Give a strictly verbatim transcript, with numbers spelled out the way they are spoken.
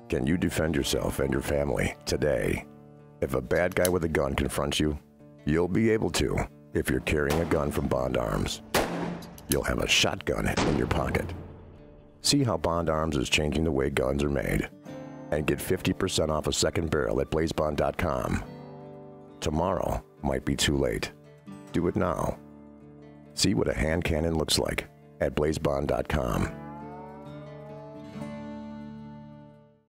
Can you defend yourself and your family today? If a bad guy with a gun confronts you, you'll be able to if you're carrying a gun from BONDARMS. You'll have a shotgun in your pocket. See how BONDARMS is changing the way guns are made. And get fifty percent off a second barrel at blaze bond dot com. Tomorrow might be too late. Do it now. See what a hand cannon looks like at blaze bond dot com.